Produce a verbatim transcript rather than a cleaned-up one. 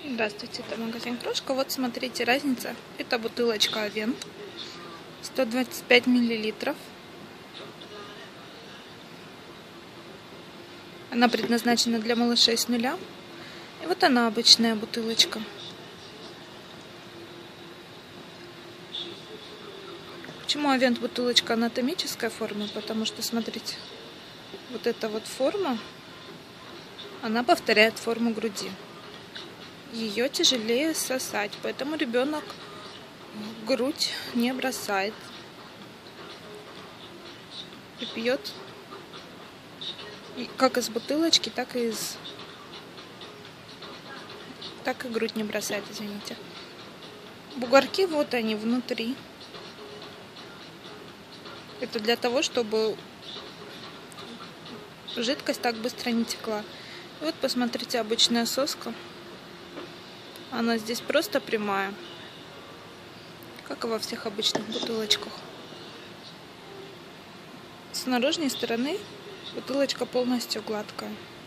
Здравствуйте, это магазин Крошка. Вот смотрите, разница. Это бутылочка Авен, сто двадцать пять миллилитров. Она предназначена для малышей с нуля. И вот она, обычная бутылочка. Почему Авен бутылочка анатомической формы? Потому что, смотрите, вот эта вот форма, она повторяет форму груди. Ее тяжелее сосать, поэтому ребенок грудь не бросает и пьет как из бутылочки, так и из так и грудь не бросает, извините. Бугорки вот они внутри. Это для того, чтобы жидкость так быстро не текла. И вот посмотрите, обычная соска. Она здесь просто прямая, как и во всех обычных бутылочках. С наружной стороны бутылочка полностью гладкая.